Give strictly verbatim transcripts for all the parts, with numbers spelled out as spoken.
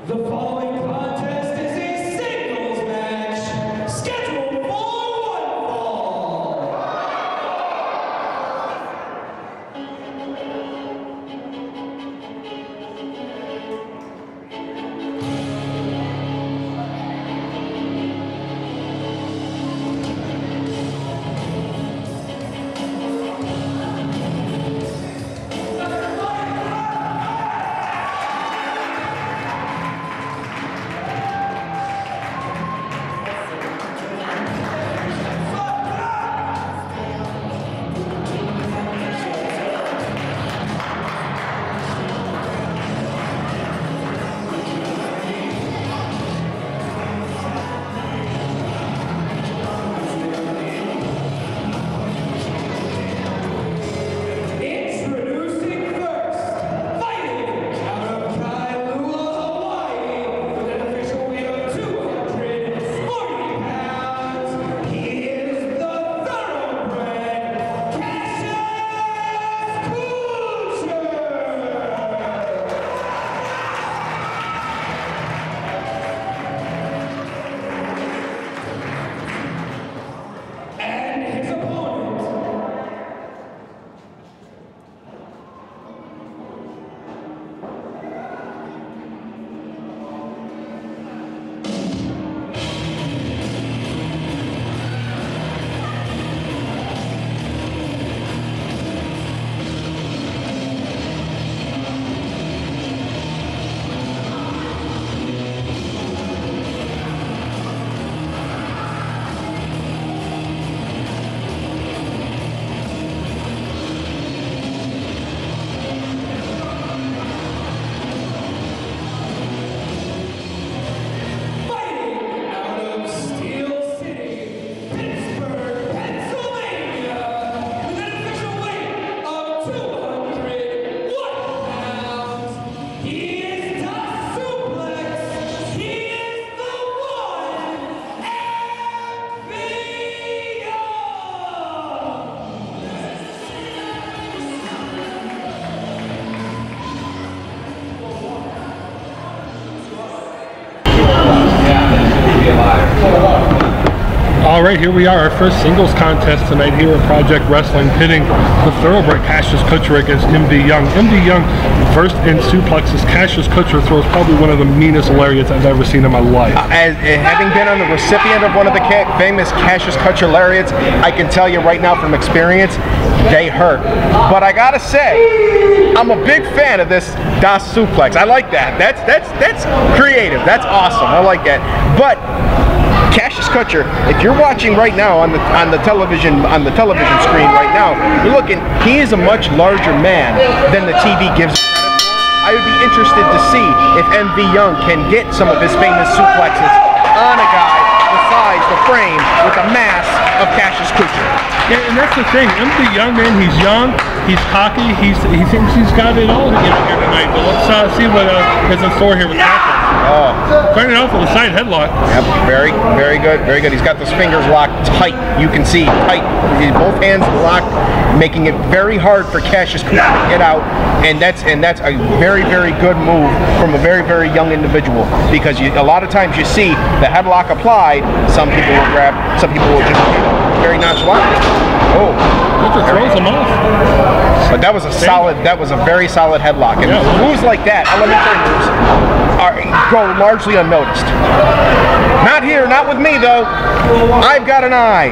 The following contest is a singles match scheduled for one fall. All right, here we are, our first singles contest tonight here at Project Wrestling, pitting the thoroughbred Cassius Cutcher against M V Young. M V Young, versed in suplexes. Cassius Cutcher throws probably one of the meanest lariats I've ever seen in my life. Uh, as, uh, having been on the recipient of one of the ca famous Cassius Cutcher lariats, I can tell you right now from experience, they hurt. But I gotta say, I'm a big fan of this Das suplex. I like that. That's that's that's creative. That's awesome. I like that. But Cassius Cutcher, if you're watching right now on the on the television on the television screen right now, you're looking. He is a much larger man than the T V gives him credit for. I would be interested to see if M V Young can get some of his famous suplexes on a guy the size, the frame, with the mass of Cassius Cutcher. Yeah, and that's the thing. M V Young, man, he's young, he's cocky, he's he thinks he's got it all to get here tonight. But let's uh, see what uh, is in store here with Cassius. Oh. Starting off with a side headlock. Yep, very, very good, very good. He's got those fingers locked tight. You can see tight. Both hands locked, making it very hard for Cassius Cutcher to get out. And that's and that's a very, very good move from a very, very young individual. Because you, a lot of times you see the headlock applied. Some people will grab. Some people will just very nonchalant. Oh, Cutcher throws him off. But that was a solid. That was a very solid headlock. And yeah, moves like that, elementary moves, are, go largely unnoticed. Not here, not with me though. I've got an eye.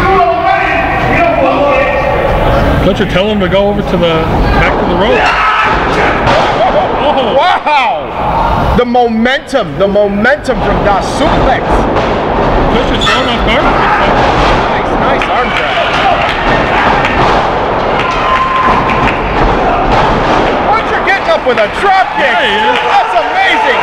Cutcher, tell him to go over to the back to the rope. Oh. Wow! The momentum, the momentum from Das suplex. Cutcher thrown off guard. Nice, nice arm drag. Cutcher getting up with a drop kick. Yeah, he is. That's amazing.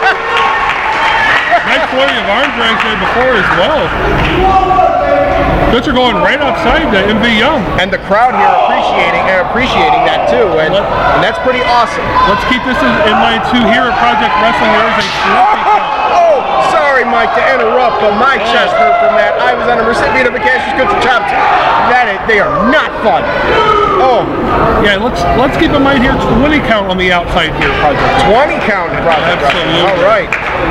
Nice flurry of arm drags there before as well. Cutcher going right outside to M V Young. And the crowd here appreciating uh, appreciating that too, and, Let, and that's pretty awesome. Let's keep this in, in mind too. Here at Project Wrestling, there is a trophy count. Oh, sorry, my like to interrupt, but my chest hurt from that. I was on a recipient of a Cassius Cutcher chops. That is, they are not fun. Oh. Yeah, let's let's keep in mind here twenty count on the outside here, Project. twenty count in Project Wrestling. All right.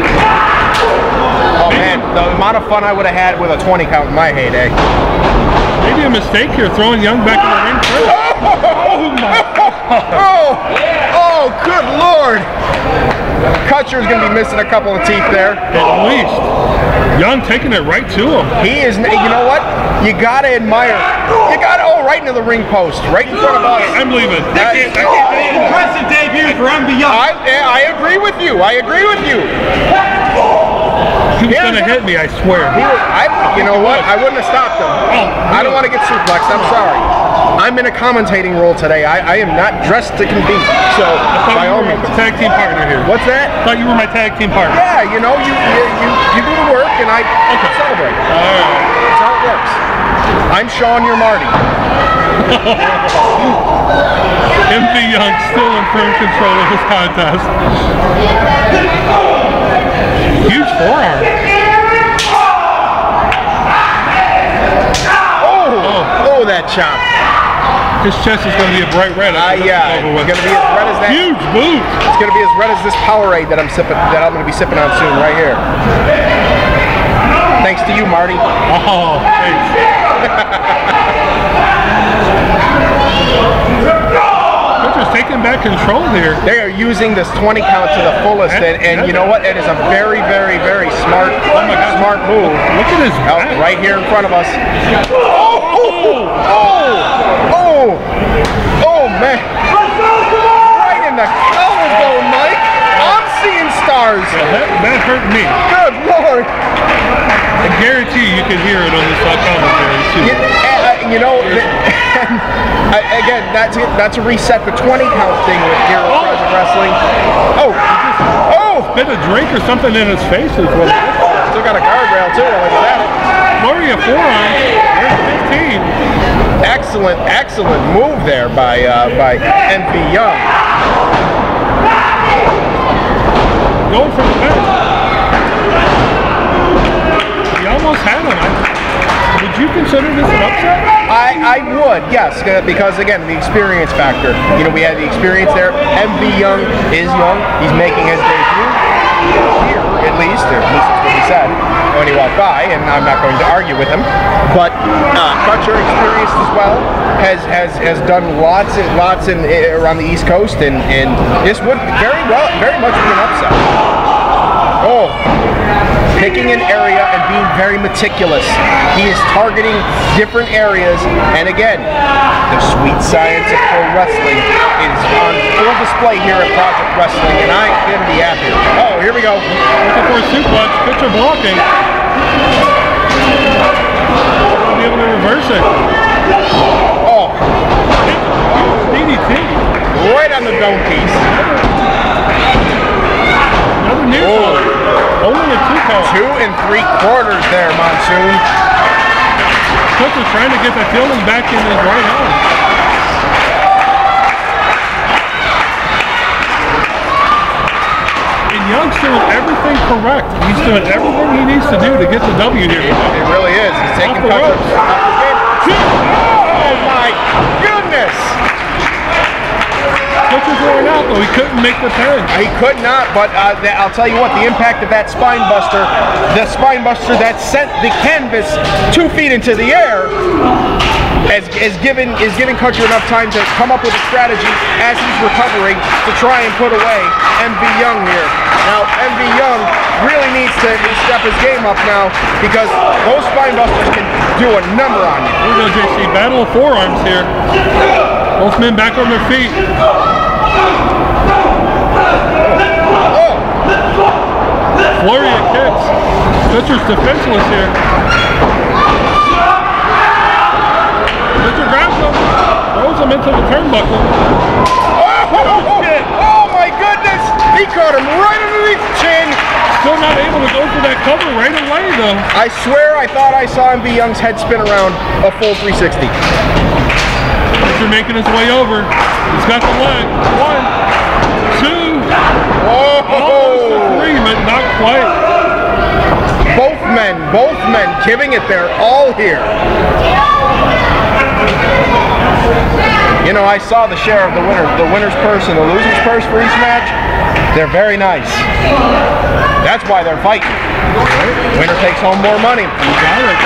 Oh man, the amount of fun I would have had with a twenty count in my heyday. Maybe a mistake here, throwing Young back in the ring first. Oh my God. Oh, oh, good Lord. Cutcher's going to be missing a couple of teeth there. At least. Young taking it right to him. He is, you know what? You got to admire. You got to, oh, right into the ring post, right in front of us. I'm leaving. I can't, I can't, Impressive debut for M V Young. I, I agree with you. I agree with you. He was going to hit me, I swear. He was, I, you know what? I wouldn't have stopped him. Oh, I don't want to get suplexed. I'm sorry. I'm in a commentating role today. I, I am not dressed to compete. So, by all means. Tag team partner here. What's that? I thought you were my tag team partner. Yeah, you know, you you, you, you do the work and I okay. celebrate. All right. That's how it works. I'm Sean, you're Marty. M V Young still in firm control of this contest. Huge forearm. Oh, oh, oh that chop. His chest is going to be a bright red. Uh, yeah, it's going to be as red as that. Huge boot. It's going to be as red as this Powerade that I'm sipping, that I'm going to be sipping on soon, right here. Thanks to you, Marty. Oh, thanks. Cutcher's taking back control here. They are using this twenty count to the fullest, and, and you know what? It is a very, very, very smart, oh my God, smart move. Look at his oh, back. right here in front of us. Oh, oh, oh, oh, oh, man! Right in the collarbone, Mike. I'm seeing stars. Yeah, that, that hurt me. Good Lord. I guarantee you can hear it on this commentary too. You, uh, you know, uh, again, not to, not to reset the twenty count thing with here at Project Wrestling. Oh, oh! Spit a drink or something in his face is what it is. Still got a guardrail too, like that. Flurry of forearms. There's fifteen. Excellent, excellent move there by uh, by M V Young. Going for the fence. He almost had him. Would you consider this an upset? I, I would, yes, because again, the experience factor. You know, we had the experience there. M V Young is young. He's making his debut here, at least, or at least that's what he said when he walked by, and I'm not going to argue with him. But uh, Cutcher, experienced as well, has has has done lots and lots in around the East Coast, and and this would very well, very much be an upset. Oh. Picking an area and being very meticulous. He is targeting different areas, and again, the sweet science of pro wrestling is on full display here at Project Wrestling, and I couldn't be happier. Oh, here we go. Looking for a suplex, Cutcher blocking. Be able to reverse it. Oh. D D T. Right on the dome piece. Another near oh. Only a two count. Two and three quarters there, Monsoon. Cutcher trying to get the feeling back in his right arm. And Young's doing everything correct. He's doing everything he needs to do to get the W here. It really is. He's taking Cutcher. Oh my goodness! Cutcher's worn out though. He couldn't make the pin. He could not, but uh, the, I'll tell you what, the impact of that spine buster, the spine buster that sent the canvas two feet into the air, is, is, given, is giving Cutcher enough time to come up with a strategy as he's recovering to try and put away M V Young here. Now, M V Young really needs to step his game up now because those spine busters can do a number on you. Here we go, J C. Battle of forearms here. Both men back on their feet. Oh. Flurry of kicks. Cutcher's defenseless here. Cutcher grabs him, throws him into the turnbuckle. Oh, oh, oh my goodness! He caught him right underneath the chin. Still not able to go for that cover right away though. I swear I thought I saw M V Young's head spin around a full three sixty. Cutcher making his way over. He's got the leg. One, two. Oh, Almost a three, but not quite. men, both men giving it their all here. You know, I saw the share of the winner, the winner's purse and the loser's purse for each match. They're very nice. That's why they're fighting. Winner takes home more money. You got it.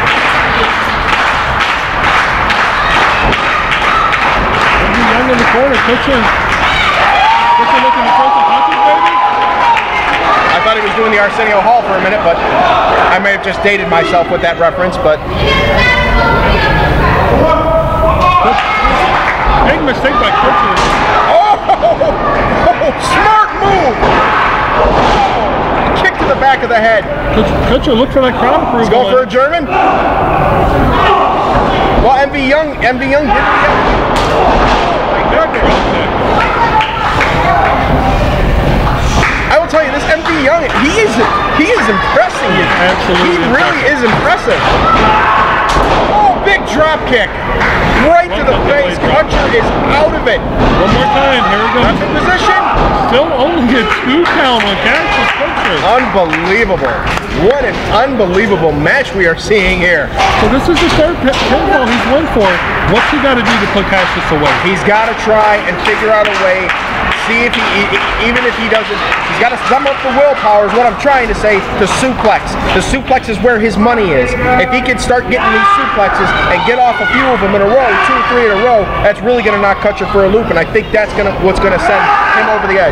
Young in the corner, Cutcher. Cutcher looking to throw some punches, baby. I thought he was doing the Arsenio Hall for a minute, but I may have just dated myself with that reference, but... Big mistake by Cutcher. Oh, oh, smart move! Oh, kick to the back of the head. Cutcher, look for that crowd approval. He's going for a German. Well, M V Young, M V Young did it again. Oh my goodness. I will tell you, this M V Young, he is he is impressing you. Absolutely. He really is impressive. Oh, big drop kick. Right to the face. Cutcher is out of it. One more time. Here we go. That's in position. Still only a two count on Cassius Cutcher. Unbelievable. What an unbelievable match we are seeing here. So this is the third pinfall he's won for. What's he got to do to put Cassius away? He's got to try and figure out a way. See if he, even if he doesn't, he's got to sum up the willpower is what I'm trying to say, the suplex. The suplex is where his money is. If he can start getting these suplexes and get off a few of them in a row, two or three in a row, that's really going to knock Cutcher for a loop, and I think that's gonna what's going to send him over the edge.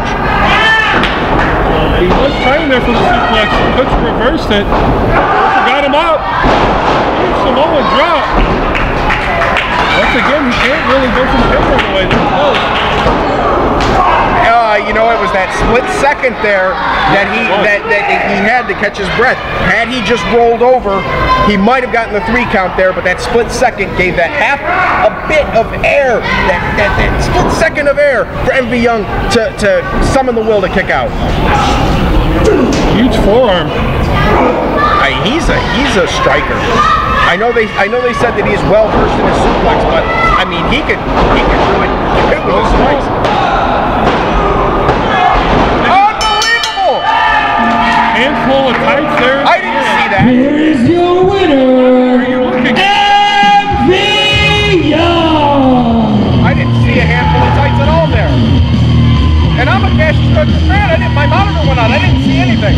He was trying there for the suplex. Cutcher reversed it. Cutcher got him up. Samoa drop. Once again, he can't really go from the pinfall away. They're close. Uh, you know, it was that split second there that he that, that he had to catch his breath. Had he just rolled over, he might have gotten the three count there, but that split second gave that half a bit of air, that, that, that split second of air for M V Young to, to summon the will to kick out. Huge forearm. I, he's a he's a striker. I know they I know they said that he's well versed in his suplex, but I mean he could he could really hit with his strikes. Handful of tights there. I didn't see that. Here is your winner, M V Young. I didn't see a handful of tights at all there. And I'm a Cassius Cutcher fan. I didn't. My monitor went on. I didn't see anything.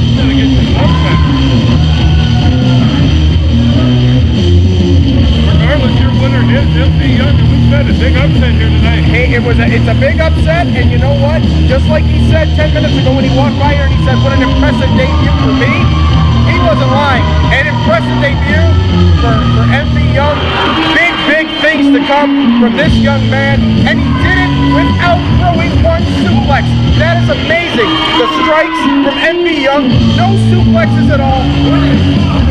Regardless, your winner is M V Young, and we said a big upset here tonight. Hey, it was a, it's a big upset, and you know what? Just like he said ten minutes ago when he walked by here and he said, what an impressive debut for me. He wasn't lying. An impressive debut for, for M V Young. Big, big things to come from this young man, and he did it without throwing one suplex. That is amazing. The strikes from M V Young, no suplexes at all.